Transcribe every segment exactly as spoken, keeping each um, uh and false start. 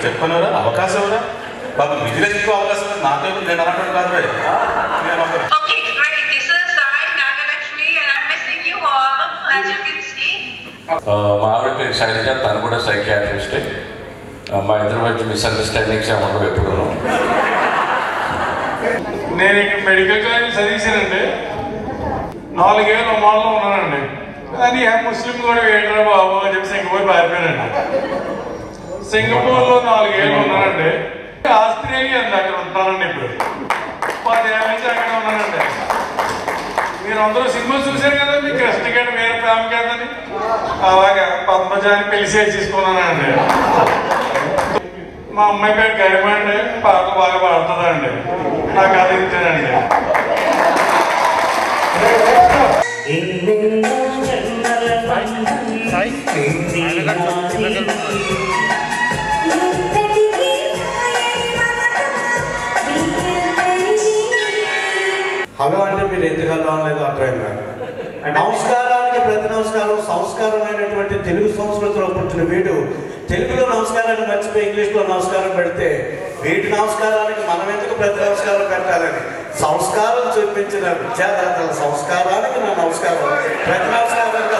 చెప్పుకున్నారా అవకాశం ఎవరా బాబు బిజినెస్ ఎక్కువ అవకాశం నాతో నేను అన్నట్టు కాదు మా ఆవిడ శైలజ తను కూడా సైకియాట్రిస్టే మా ఇద్దరి మధ్య మిస్అండర్స్టాండింగ్స్ ఏమన్నా ఎప్పుడు నేను ఇక్కడ మెడికల్ కాలేజ్ చదివించానండి నాలుగేళ్ళు అమ్మాల్లో ఉన్నానండి కానీ ముస్లిం కూడా ఏంటరా బాబు అని చెప్పి సింగపూర్ పారిపోయానండి సింగపూర్లో నాలుగేళ్ళు ఉన్నానండి ఆస్ట్రేలియా అండి అక్కడ ఉంటానండి ఇప్పుడు పదేళ్ళ నుంచి అక్కడ ఉన్నానండి మీరు అందరూ సినిమా చూశారు కదండి కృష్ణగడ్డ వీర ప్రేమ కదండి అలాగా పద్మజాని పెళ్లి చేసుకున్నానండి మా అమ్మాయి పేరు గరిమ అండి పాటలు బాగా పాడుతుందండి నాకు అది ఇంతేనండి హలో అంటే మీరు ఎందుకు హలో అనేది అర్థమైందా నమస్కారానికి ప్రతి నమస్కారం సంస్కారమైనటువంటి తెలుగు సంస్కృతిలో పుట్టిన వీడు తెలుగులో నమస్కారాన్ని మర్చిపోయి ఇంగ్లీష్లో నమస్కారం పెడితే వీటి నమస్కారానికి మనం ఎందుకు ప్రతి నమస్కారం పెట్టాలని సంస్కారం చూపించిన విద్యాదాతల సంస్కారానికి నా నమస్కారం ప్రతి నమస్కారంగా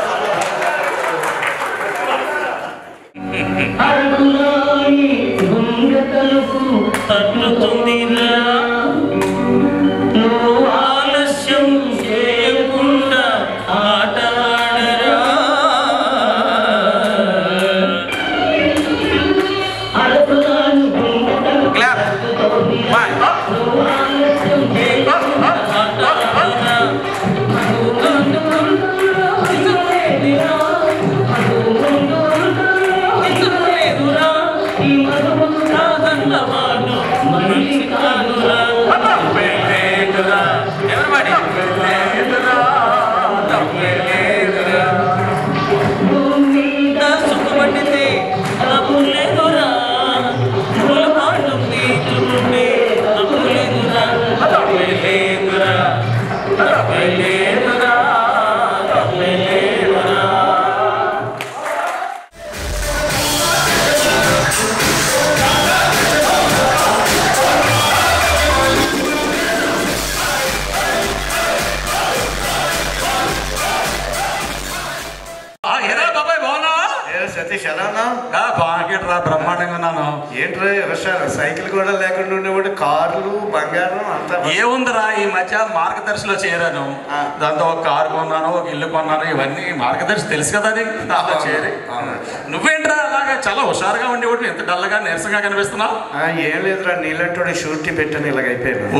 సతీష్ ఎలా బాగా బ్రహ్మాండంగా ఉన్నాను ఏంట్రా విషయాలు సైకిల్ కూడా లేకుండా ఉండేవాడు కార్లు బంగారం అంతా ఏముందిరా ఈ మధ్య మార్గదర్శిలో చేరాను దాంతో ఒక కారు కొన్నాను ఒక ఇల్లు కొన్నాను ఇవన్నీ మార్గదర్శి తెలుసు కదా అది అలా చేరి నువ్వేంట్రా అలాగా చాలా హుషారుగా ఉండేవాడు ఎంత డల్గా నీరసంగా కనిపిస్తున్నావు ఏం లేదురా నీళ్ళంటోడి షూరిటీ పెట్టాను ఇలాగ అయిపోయాను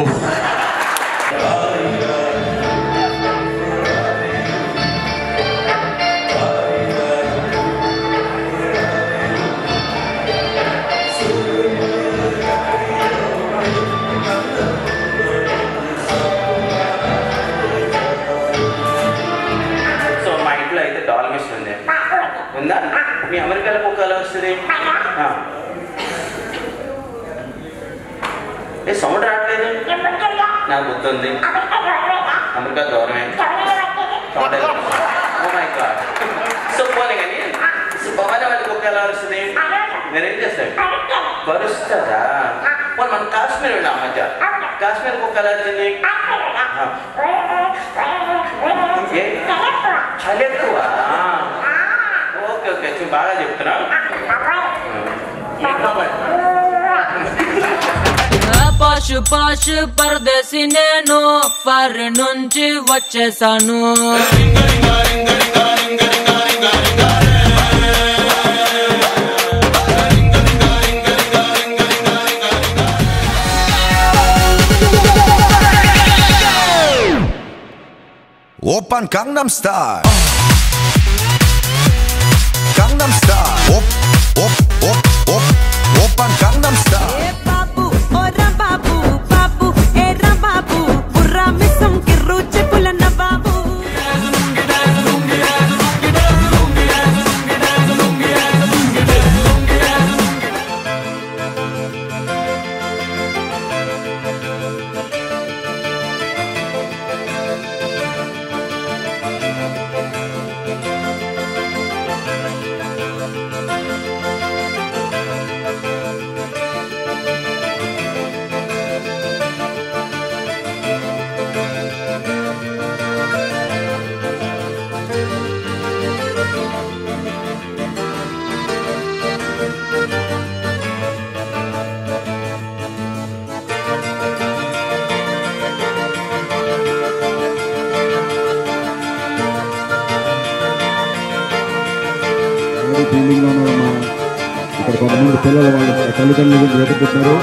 ఉందా మీ అమెరికాలో కుక్క ఎలా వస్తుంది ఏ సౌండ్ రావట్లేదు నాకు గుర్తుంది అమెరికా దూరమే సో పోలే కానీ భవానీ వాళ్ళ కుక్క ఎలా వస్తుంది మీరేం చేస్తారు కరుస్తుందా పోనీ మనం కాశ్మీర్ వెళ్ళాం మధ్య కాశ్మీర్ కుక్క ఎలా వచ్చింది చలి ఎక్కువ ఓకే ఓకే బాగా చెప్తున్నా పాషు పాషు పరదేశి నేను ఫర్ నుంచి వచ్చేసాను Oppan Gangnam Style Gangnam Style Op, op, op, op Oppan Gangnam Style Hey babu, ora babu, babu, era babu Burra misam ki ruchi pulana babu పిల్లలు వాళ్ళ తల్లిదండ్రుల గురించి వెతుకుంటున్నారు.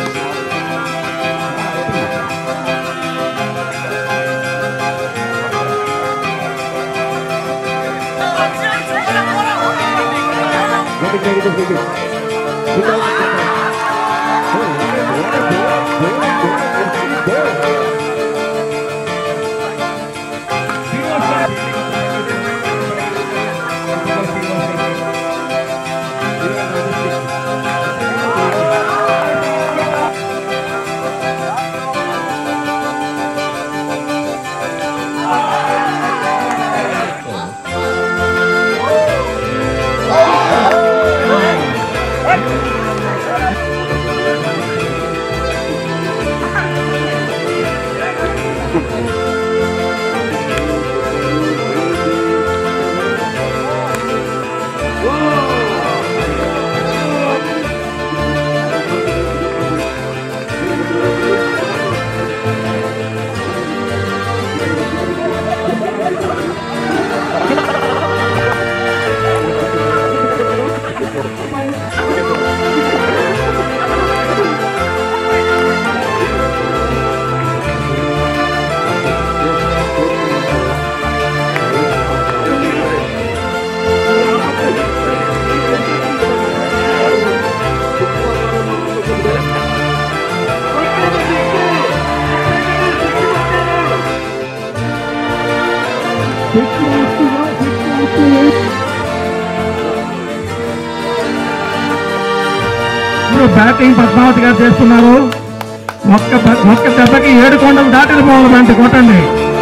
బ్యాటింగ్ పద్మావతి గారు చేస్తున్నారు. ఒక్క ఒక్క దెబ్బకి ఏడు కొండలు దాటిన పోవాలంటే కొట్టండి.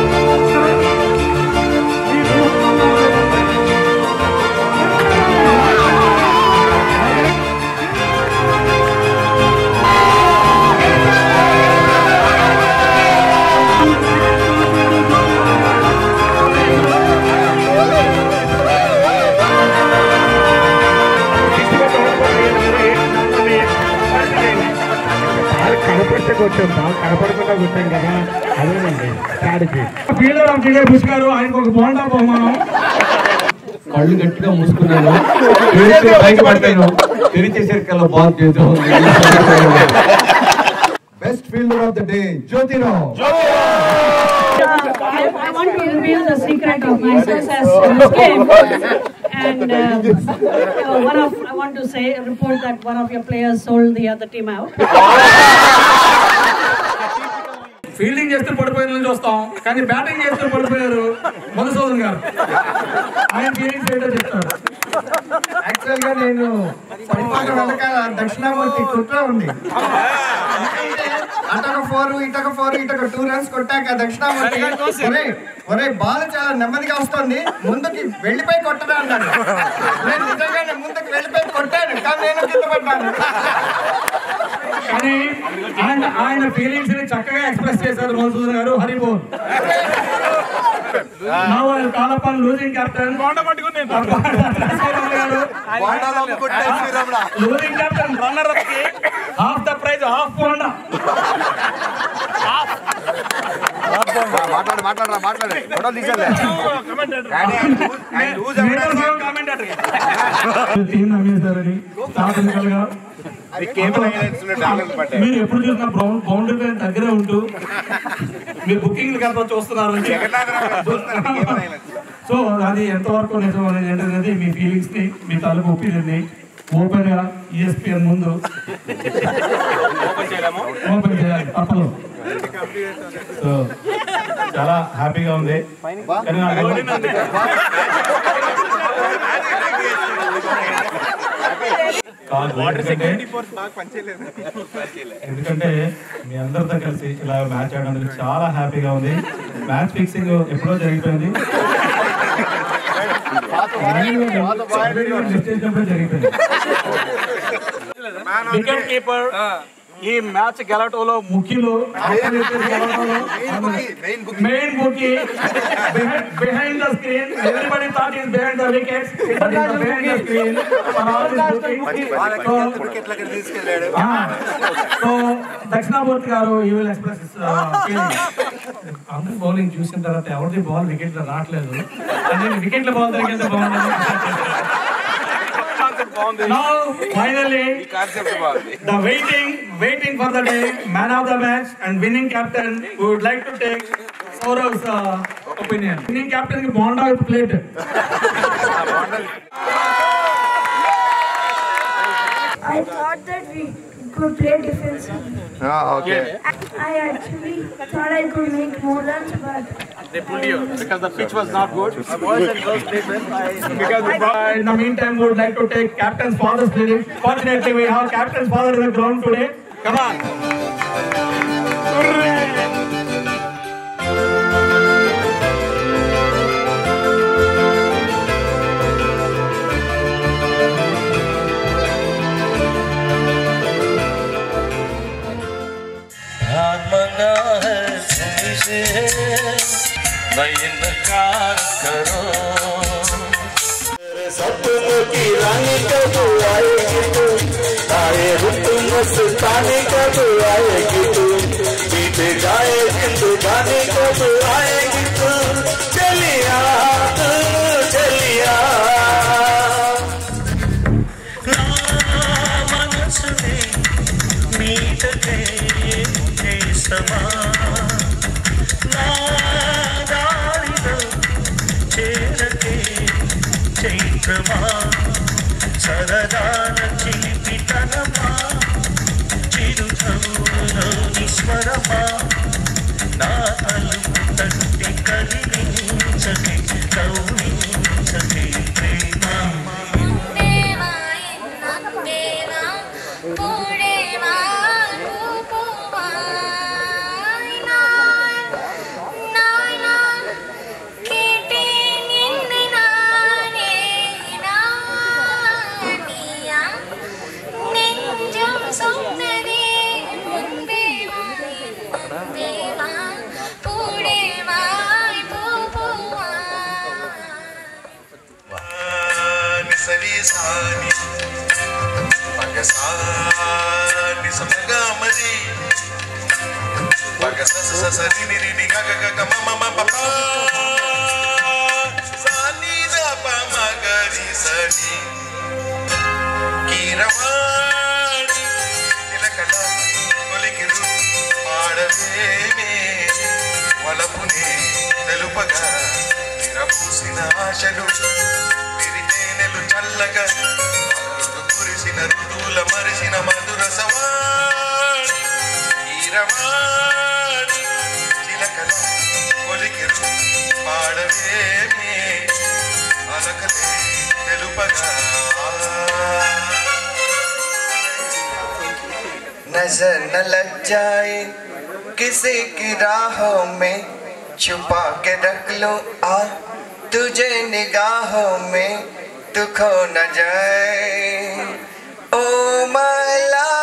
కొట్టాం బాగా కనపడకుండా కొట్టాం కదా, అదేనండి strategy. Fielder of the day పుష్కారు, ఆయనకు ఒక బోండా బహుమానం. కళ్ళు గట్టిగా మూసుకున్నాను, బయట పడతాను, తెరిచేసరికల్లా బాల్ చేద్దాం. Best fielder of the day Jyotirao. I, I want to reveal the secret of my success in this game. And uh, uh, one of I want to say report that one of your players sold the other team out. Fielding చేస్తే పడిపోయిన నుంచి వస్తాం, కానీ batting చేస్తే పడిపోయారు మధుసూదన్ గారు. ఆయన feelings ఏంటో చెప్తారు. యాక్చువల్ గా నేను పడిపోవడం వెనకాల దక్షిణామూర్తి కుట్ర ఉంది. అటొక ఫోర్ ఇటొక ఫోర్ ఇటొక టూ రన్స్ కొట్టాక దక్షిణామూర్తి ఒరే ఒరే బాల్ చాలా నెమ్మదిగా వస్తుంది, ముందుకి వెళ్ళిపోయి కొట్టడా అన్నాడు. నేను నిజంగానే ముందుకు వెళ్ళిపోయి కొట్టాను, కానీ నేను కింద పడ్డాను. కానీ ఆయన ఆయన ఫీలింగ్స్ ని చక్కగా ఎక్స్ప్రెస్ చేశారు మధుసూదన్ గారు. హరిబోల్ call upon losing captain losing captain runner up కి హాఫ్ ద ప్రైజ్ హాఫ్ పోండా. మాట్లాడు మాట్లాడరా మాట్లాడు మీరు ఎప్పుడు చూసినా బౌండరీ లైన్ దగ్గరే ఉంటూ మీరు బుకింగ్ ఎంత చూస్తున్నారు. సో అది ఎంతవరకు నిజం అనేది ఏంటనేది మీ ఫీలింగ్స్ ని, మీ తాలూకు ఒపీనియన్ ని ఓపెన్ గా ఈఎస్పిఎన్ ముందు ఓపెన్ చేయాలి తప్పదు. సో చాలా హ్యాపీగా ఉంది. ఎందుకంటే మీ అందరితో కలిసి ఇలా మ్యాచ్ ఆడడానికి చాలా హ్యాపీగా ఉంది. మ్యాచ్ ఫిక్సింగ్ ఎప్పుడో జరిగిపోయింది, జరిగిపోయింది. వికెట్ కీపర్ ఈ మ్యాచ్ గెలవటంలో ముఖ్యులు, main bookie behind the screen. Everybody thought is behind the wickets, behind the screen. So Dakshinamurthy గారు యూ విల్ ఎక్స్ప్రెస్ అందరు బౌలింగ్ చూసిన తర్వాత ఎవరిది బాల్ వికెట్ లో రావట్లేదు, వికెట్ల బాల్ తగ్గితే బాగుంటుంది. Now, finally, the waiting, waiting for the day, man of the match and winning captain. We would like to take Saurav's uh, opinion. Winning captain ki bonda with plate. I thought that we could play defensively. Ah, okay. I actually thought I could make more runs, but They pulled you because the pitch was not good. Boys and girls played well. Because uh, in the meantime, we would like to take captain's father's feeling. Fortunately, we have captain's father in the ground today. Come on. सपनों की रानी कब आएगी तू, आए रुत मस्तानी कब आएगी तू, बीते जाए जिंदगानी कब आएगी तू, चलिया तू चलिया मनस में मीत के समा చైత్రమా సరదాన చిలిపితనమా చిరునవ్వులోని స్వరమా నా అలుపు తట్టి కలిగించకే కౌలించకే ప్రేమ సరిసాని పగసాని సమగమరి పగస సరి నిరి ని గగ గగ మమ మమ పప సాని ద ప మగరి సని కీరవాణి తిలకల కొలికిరు ఆడవేమే వలపునే తెలుపగా నిరపూసిన ఆశలు చల్లగా కురిసిన ఋతువుల మరిసిన మధుర సవాణి ఈరవాణి చిలకల కొలికిరు పాడవేమే అలకలే తెలుపగా नजर न लग जाए किसी की राहों में छुपा के रख लो आ तुझे निगाहों में तू खो न जाए ओ माय लव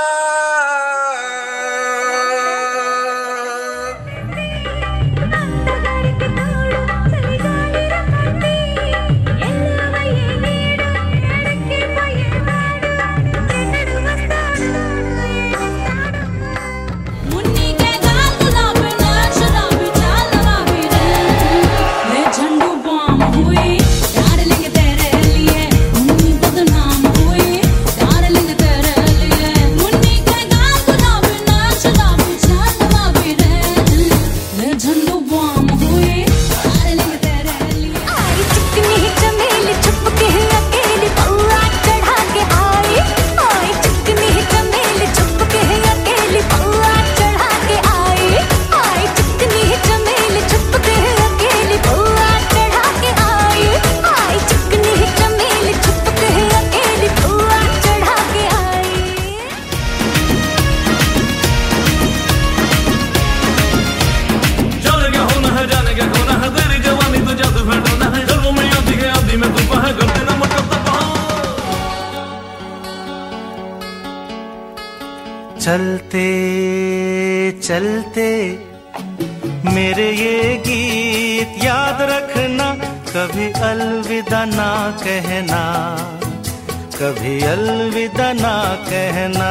चलते चलते मेरे ये गीत याद रखना, कभी अलविदा ना कहना, कभी अलविदा ना कहना।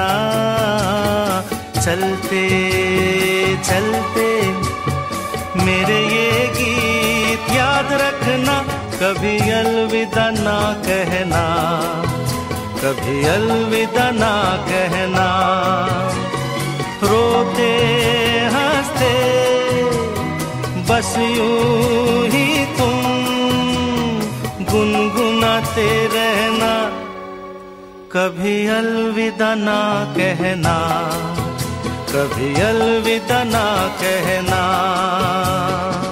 चलते चलते मेरे ये गीत याद रखना, कभी अलविदा ना कहना, कभी अलविदा ना कहना। रोते हंसते बस यूं ही तुम गुनगुनाते रहना, कभी अलविदा ना कहना, कभी अलविदा ना कहना।